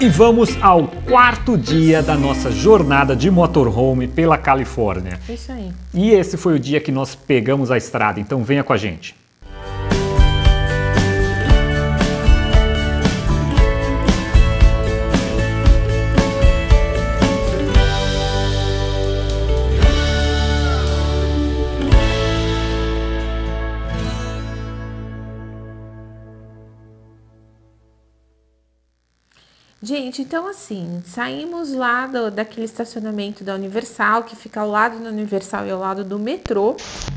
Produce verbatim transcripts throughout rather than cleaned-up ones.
E vamos ao quarto dia da nossa jornada de motorhome pela Califórnia. Isso aí. E esse foi o dia que nós pegamos a estrada, então venha com a gente. Gente, então assim, saímos lá do, daquele estacionamento da Universal, que fica ao lado da Universal e ao lado do metrô.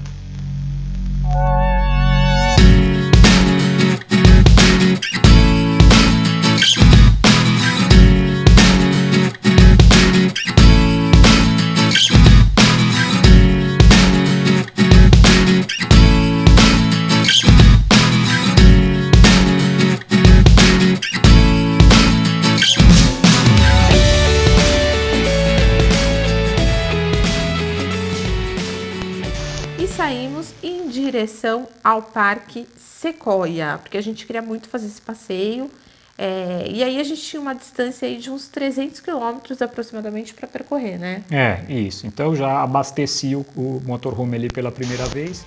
Saímos em direção ao Parque Sequoia, porque a gente queria muito fazer esse passeio. É, e aí a gente tinha uma distância aí de uns trezentos quilômetros aproximadamente para percorrer, né? É, isso. Então eu já abasteci o, o motorhome ali pela primeira vez.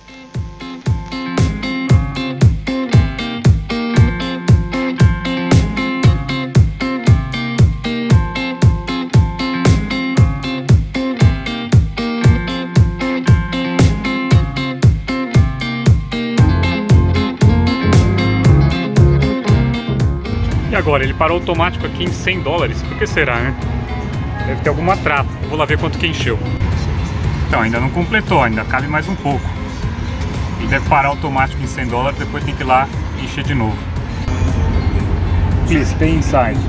Agora, ele parou automático aqui em cem dólares, por que será, né? Deve ter alguma trava, eu vou lá ver quanto que encheu. Então, ainda não completou, ainda cabe mais um pouco. Ele deve parar automático em cem dólares, depois tem que ir lá e encher de novo. Please, stay inside.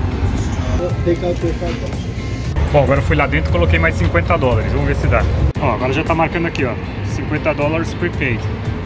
Bom, agora eu fui lá dentro e coloquei mais cinquenta dólares, vamos ver se dá. Ó, agora já tá marcando aqui, ó, cinquenta dólares prepaid.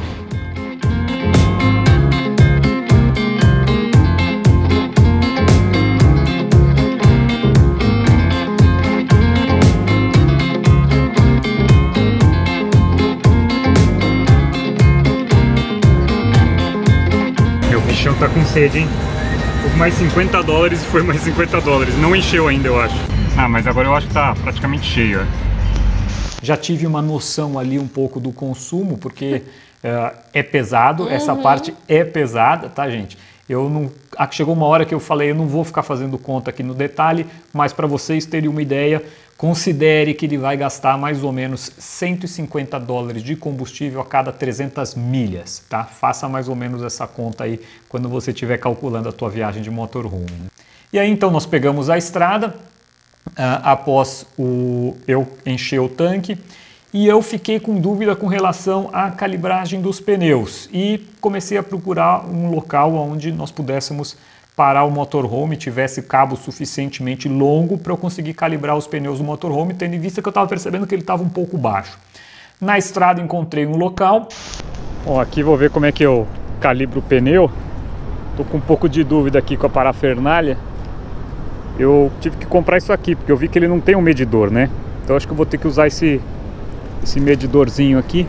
O bichão tá com sede, hein? Houve mais cinquenta dólares e foi mais cinquenta dólares. Não encheu ainda, eu acho. Ah, mas agora eu acho que tá praticamente cheio, ó. Já tive uma noção ali um pouco do consumo, porque uh, é pesado, uhum. Essa parte é pesada, tá, gente? Eu não... Chegou uma hora que eu falei, eu não vou ficar fazendo conta aqui no detalhe, mas para vocês terem uma ideia, considere que ele vai gastar mais ou menos cento e cinquenta dólares de combustível a cada trezentas milhas, tá? Faça mais ou menos essa conta aí quando você estiver calculando a tua viagem de motorhome. E aí então nós pegamos a estrada, uh, após o, eu encher o tanque, e eu fiquei com dúvida com relação à calibragem dos pneus e comecei a procurar um local onde nós pudéssemos parar o motorhome, tivesse cabo suficientemente longo para eu conseguir calibrar os pneus do motorhome, tendo em vista que eu estava percebendo que ele estava um pouco baixo. Na estrada encontrei um local. Ó, aqui vou ver como é que eu calibro o pneu. Tô com um pouco de dúvida aqui com a parafernália. Eu tive que comprar isso aqui, porque eu vi que ele não tem um medidor, né? Então acho que eu vou ter que usar esse, esse medidorzinho aqui.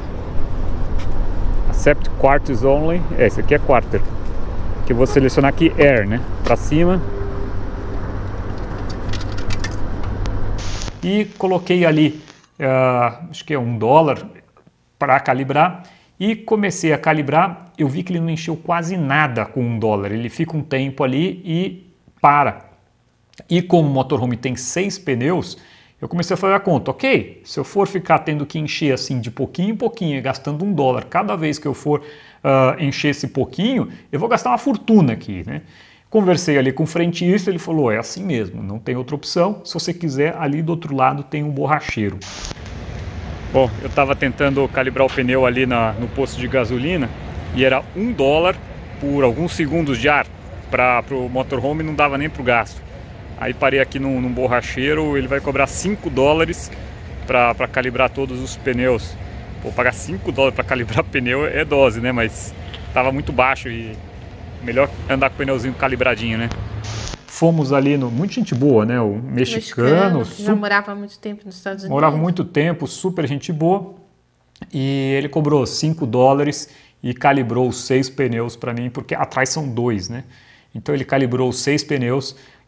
Accept quarters only. É, esse aqui é quarter. Que eu vou selecionar aqui Air, né? Para cima. E coloquei ali, uh, acho que é um dólar para calibrar. E comecei a calibrar. Eu vi que ele não encheu quase nada com um dólar. Ele fica um tempo ali e para. E como o motorhome tem seis pneus, eu comecei a fazer a conta. Ok, se eu for ficar tendo que encher assim de pouquinho em pouquinho, gastando um dólar cada vez que eu for Uh, encher esse pouquinho, eu vou gastar uma fortuna aqui, né? Conversei ali com o frentista, ele falou, é assim mesmo, não tem outra opção, se você quiser, ali do outro lado tem um borracheiro. Bom, eu estava tentando calibrar o pneu ali na, no posto de gasolina e era um dólar por alguns segundos de ar para o motorhome, não dava nem para o gasto. Aí parei aqui num, num borracheiro, ele vai cobrar cinco dólares para calibrar todos os pneus. Vou pagar cinco dólares para calibrar pneu é dose, né? Mas tava muito baixo e melhor andar com o pneuzinho calibradinho, né? Fomos ali no... Muito gente boa, né? O mexicano. mexicano que já morava há muito tempo nos Estados Unidos. Morava muito tempo, super gente boa. E ele cobrou cinco dólares e calibrou os seis pneus para mim, porque atrás são dois, né? Então ele calibrou os seis pneus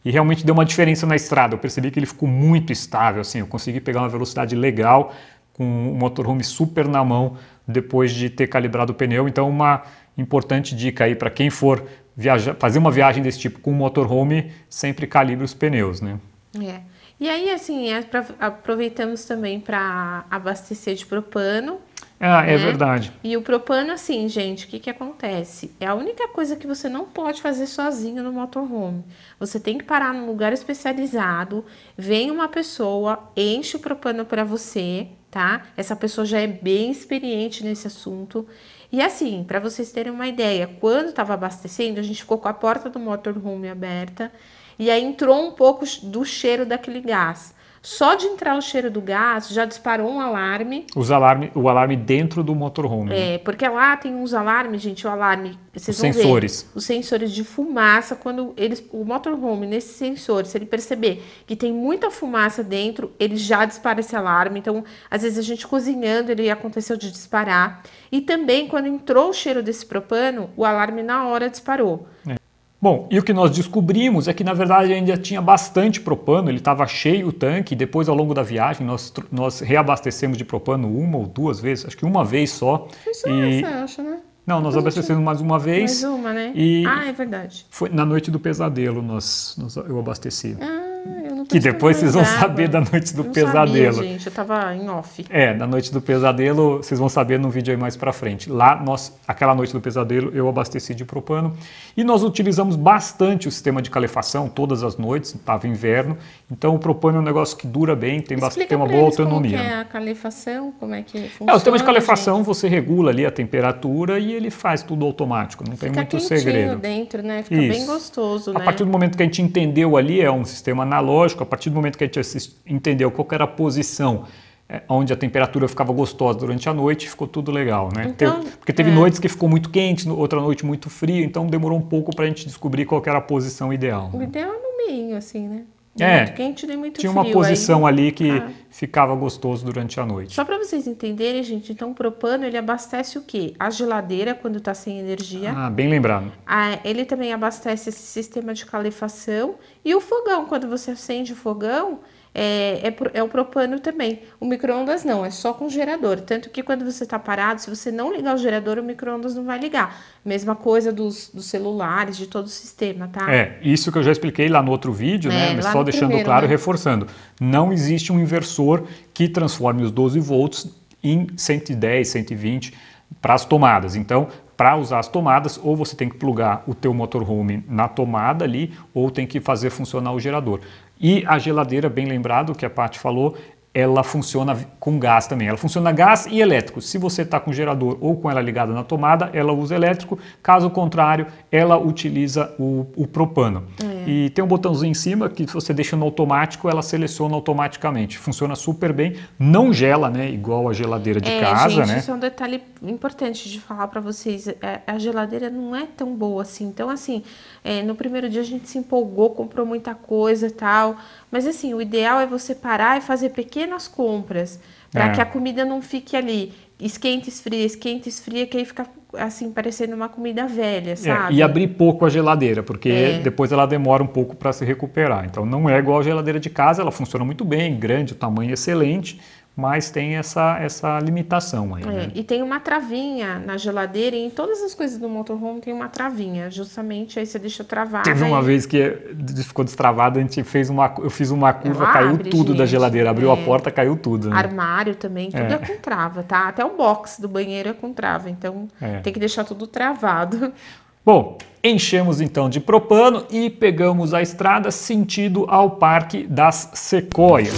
e realmente deu uma diferença na estrada. Eu percebi que ele ficou muito estável, assim, eu consegui pegar uma velocidade legal com o motorhome super na mão depois de ter calibrado o pneu. Então, uma importante dica aí para quem for viajar, fazer uma viagem desse tipo com o motorhome, sempre calibre os pneus, né? É. E aí, assim, aproveitamos também para abastecer de propano. Ah, né? É verdade. E o propano, assim, gente, o que que acontece? É a única coisa que você não pode fazer sozinho no motorhome. Você tem que parar num lugar especializado, vem uma pessoa, enche o propano para você, tá? Essa pessoa já é bem experiente nesse assunto. E assim, para vocês terem uma ideia, quando estava abastecendo, a gente ficou com a porta do motorhome aberta e aí entrou um pouco do cheiro daquele gás. Só de entrar o cheiro do gás, já disparou um alarme. Os alarme, o alarme dentro do motorhome. É, né? porque lá tem uns alarmes, gente, o alarme... Vocês Os vão sensores. ver, os sensores de fumaça, quando eles, o motorhome, nesse sensor, se ele perceber que tem muita fumaça dentro, ele já dispara esse alarme. Então, às vezes a gente cozinhando, ele aconteceu de disparar. E também, quando entrou o cheiro desse propano, o alarme na hora disparou. É. Bom, e o que nós descobrimos é que, na verdade, ainda tinha bastante propano, ele estava cheio o tanque, e depois, ao longo da viagem, nós, nós reabastecemos de propano uma ou duas vezes, acho que uma vez só. Foi só e... essa, eu acho, né? Não, nós abastecemos mais uma vez. Mais uma, né? E ah, é verdade. Foi na noite do pesadelo, nós, nós, eu abasteci. Ah, eu não tô Que depois vocês vão água. saber da noite do não pesadelo. Sabia, gente, eu tava em off. É, da noite do pesadelo, vocês vão saber no vídeo aí mais pra frente. Lá, nós, aquela noite do pesadelo, eu abasteci de propano. E nós utilizamos bastante o sistema de calefação, todas as noites, estava inverno. Então o propano é um negócio que dura bem, tem, bastante, tem uma boa autonomia. Como que é a calefação, como é que funciona? É, o sistema de calefação, gente? Você regula ali a temperatura e ele faz tudo automático, não tem Fica muito quentinho segredo. dentro, né? Fica Isso. bem gostoso, A né? partir do momento que a gente entendeu ali, é um sistema analógico, a partir do momento que a gente assist, entendeu qual que era a posição é, onde a temperatura ficava gostosa durante a noite, ficou tudo legal, né? Então, Teve, porque teve é. noites que ficou muito quente, outra noite muito frio, então demorou um pouco para a gente descobrir qual que era a posição ideal. O ideal é no meio, assim, né? Nem É, muito quente, nem muito tinha frio. uma posição Aí, ali que ah. ficava gostoso durante a noite. Só para vocês entenderem, gente, então o propano, ele abastece o quê? A geladeira, quando tá sem energia. Ah, bem lembrado. Ah, ele também abastece esse sistema de calefação. E o fogão, quando você acende o fogão, é, é, é o propano também. O micro-ondas não, é só com gerador. Tanto que quando você tá parado, se você não ligar o gerador, o micro-ondas não vai ligar. Mesma coisa dos, dos celulares, de todo o sistema, tá? É, isso que eu já expliquei lá no outro vídeo, É, né? Mas lá só no deixando primeiro, claro e né? reforçando. Não existe um inversor que transforme os doze volts em cento e dez, cento e vinte para as tomadas. Então, para usar as tomadas, ou você tem que plugar o teu motorhome na tomada ali, ou tem que fazer funcionar o gerador. E a geladeira, bem lembrado que a Paty falou, ela funciona com gás também. Ela funciona gás e elétrico. Se você está com o gerador ou com ela ligada na tomada, ela usa elétrico. Caso contrário, ela utiliza o, o propano. É. E tem um botãozinho em cima que se você deixa no automático, ela seleciona automaticamente. Funciona super bem. Não gela, né? Igual a geladeira de é, casa, gente, né? Isso é um detalhe importante de falar para vocês. É, a geladeira não é tão boa assim. Então, assim, é, no primeiro dia a gente se empolgou, comprou muita coisa e tal. Mas, assim, o ideal é você parar e fazer pequenas compras para é. que a comida não fique ali esquenta, esfria, esquenta, esfria, que aí fica assim, parecendo uma comida velha, sabe? É, e abrir pouco a geladeira, porque é. depois ela demora um pouco para se recuperar. Então não é igual a geladeira de casa, ela funciona muito bem, grande, o tamanho é excelente, mas tem essa, essa limitação aí. É, né? E tem uma travinha na geladeira, e em todas as coisas do motorhome tem uma travinha, justamente aí você deixa travada. Teve uma e... vez que ficou destravada, a gente fez uma, eu fiz uma curva, Ela caiu abre, tudo gente, da geladeira, abriu é. a porta, caiu tudo. Né? Armário também, tudo é. é com trava, tá? Até o box do banheiro é com trava, então é. tem que deixar tudo travado. Bom, enchemos então de propano e pegamos a estrada sentido ao Parque das Sequoias.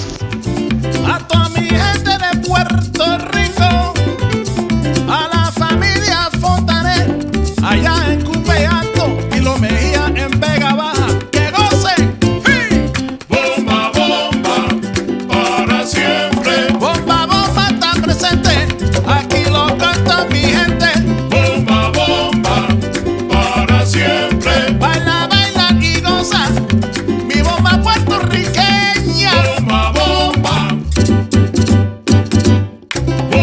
A toda mi gente de Puerto Rico, a la familia Fontanet, allá en Cupe Alto y Lo Mejía en Vega Baja, que gocen. ¡Sí! Bomba, bomba, para siempre. Bomba, bomba está presente, aquí lo canta mi gente. Bomba, bomba, para siempre. Baila, baila y goza, mi bomba puertorriqueña. Bomba, bomba.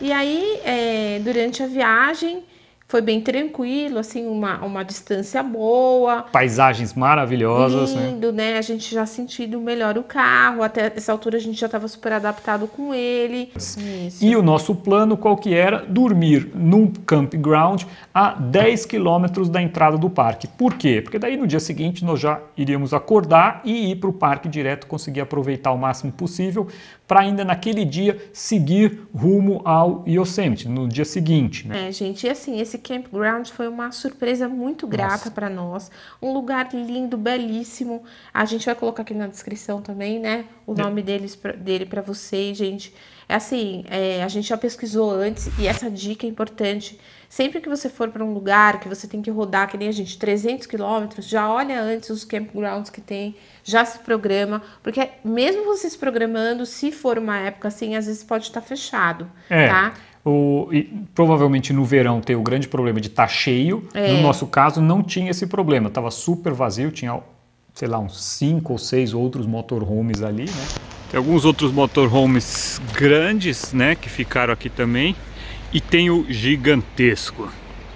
E aí, é, durante a viagem, foi bem tranquilo, assim, uma, uma distância boa. Paisagens maravilhosas, lindo, né? né? A gente já sentindo melhor o carro, até essa altura a gente já estava super adaptado com ele. Isso. E o nosso plano qual que era? Dormir num campground a dez quilômetros da entrada do parque. Por quê? Porque daí no dia seguinte nós já iríamos acordar e ir para o parque direto, conseguir aproveitar o máximo possível para ainda naquele dia seguir rumo ao Yosemite, no dia seguinte. Né? É, gente, e assim, esse campground foi uma surpresa muito grata para nós. Um lugar lindo, belíssimo. A gente vai colocar aqui na descrição também, né? O nome é. deles, dele para vocês, gente. É assim, é, a gente já pesquisou antes e essa dica é importante. Sempre que você for para um lugar que você tem que rodar, que nem a gente, trezentos quilômetros, já olha antes os campgrounds que tem, já se programa, porque mesmo você se programando, se for uma época assim, às vezes pode estar fechado, é. tá? O, e, provavelmente no verão tem o grande problema de estar cheio. É. No nosso caso não tinha esse problema, estava super vazio, tinha, sei lá, uns cinco ou seis outros motorhomes ali, né? Tem alguns outros motorhomes grandes, né, que ficaram aqui também. E tem o gigantesco.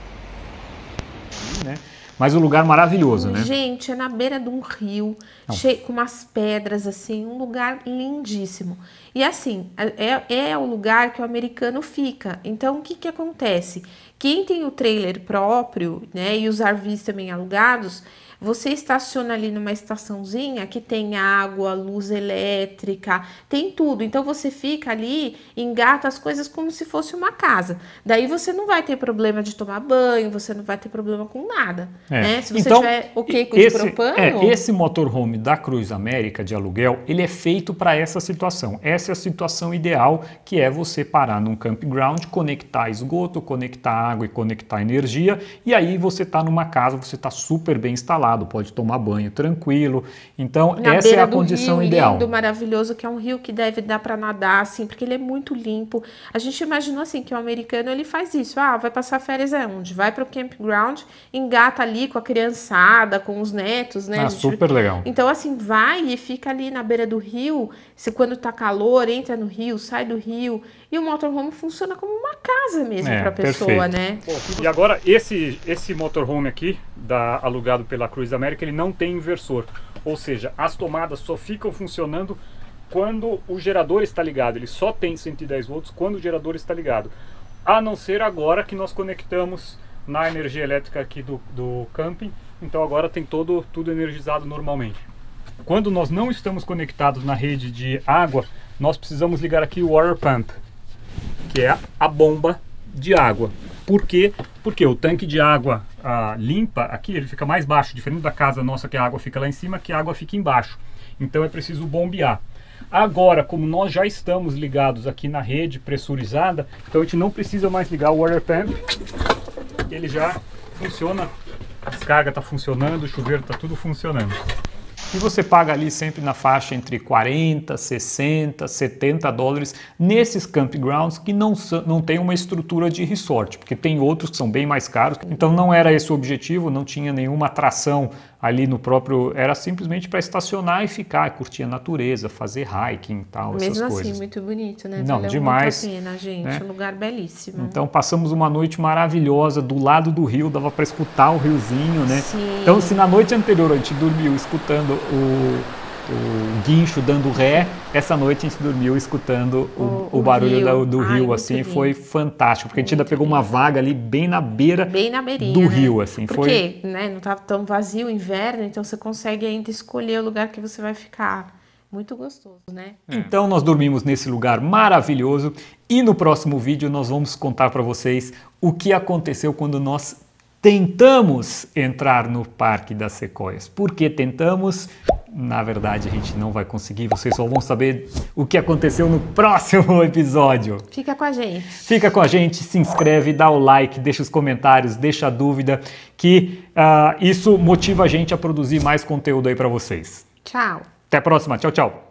Né? Mas um lugar maravilhoso, né? Gente, é na beira de um rio, cheio, com umas pedras, assim, um lugar lindíssimo. E assim, é, é o lugar que o americano fica. Então, o que que acontece? Quem tem o trailer próprio, né, e os R Vs também alugados, você estaciona ali numa estaçãozinha que tem água, luz elétrica, tem tudo. Então você fica ali, engata as coisas como se fosse uma casa. Daí você não vai ter problema de tomar banho, você não vai ter problema com nada. É. Né? Se você então, tiver ok com esse, o propano... É, esse motorhome da Cruise América de aluguel, ele é feito para essa situação. Essa é a situação ideal, que é você parar num campground, conectar esgoto, conectar água e conectar energia, e aí você está numa casa, você está super bem instalado, pode tomar banho tranquilo. Então, na essa é a condição rio, ideal. Lindo, maravilhoso, que é um rio que deve dar para nadar, assim, porque ele é muito limpo. A gente imaginou assim que o americano ele faz isso. Ah, vai passar férias aonde? Vai para o campground, engata ali com a criançada, com os netos, né? Ah, super legal. Então, assim, vai e fica ali na beira do rio. Se quando tá calor, entra no rio, sai do rio. E o motorhome funciona como uma casa mesmo é, para a pessoa, né? Bom, e agora, esse, esse motorhome aqui, da, alugado pela Cruise América, ele não tem inversor. Ou seja, as tomadas só ficam funcionando quando o gerador está ligado. Ele só tem cento e dez volts quando o gerador está ligado. A não ser agora que nós conectamos na energia elétrica aqui do, do camping. Então agora tem todo, tudo energizado normalmente. Quando nós não estamos conectados na rede de água, nós precisamos ligar aqui o water pump, que é a bomba de água. Por quê? Porque o tanque de água ah, limpa aqui, ele fica mais baixo, diferente da casa nossa que a água fica lá em cima, que a água fica embaixo. Então é preciso bombear. Agora, como nós já estamos ligados aqui na rede pressurizada, então a gente não precisa mais ligar o water pump, ele já funciona, a descarga está funcionando, o chuveiro está tudo funcionando. E você paga ali sempre na faixa entre quarenta, sessenta, setenta dólares nesses campgrounds que não, não tem uma estrutura de resort, porque tem outros que são bem mais caros. Então não era esse o objetivo, não tinha nenhuma atração ali no próprio, era simplesmente para estacionar e ficar, curtir a natureza, fazer hiking e tal, mesmo essas assim, coisas. Muito bonito, né? Não, Valeu demais. Muito a pena, gente, né? Um lugar belíssimo. Então passamos uma noite maravilhosa do lado do rio, dava para escutar o riozinho, né? Sim. Então se na noite anterior a gente dormiu escutando o, o guincho dando ré, essa noite a gente dormiu escutando o, o, o barulho rio. Da, do Ai, rio, assim, lindo. Foi fantástico, porque muito a gente ainda pegou lindo. Uma vaga ali bem na beira bem na beirinha, do né? rio, assim. Porque, foi... né, não estava tão vazio o inverno, então você consegue ainda escolher o lugar que você vai ficar. Muito gostoso, né? Então nós dormimos nesse lugar maravilhoso e no próximo vídeo nós vamos contar para vocês o que aconteceu quando nós tentamos entrar no Parque das Sequoias. Por que tentamos? Na verdade a gente não vai conseguir, vocês só vão saber o que aconteceu no próximo episódio. Fica com a gente. Fica com a gente, se inscreve, dá o like, deixa os comentários, deixa a dúvida, que uh, isso motiva a gente a produzir mais conteúdo aí para vocês. Tchau. Até a próxima, tchau, tchau.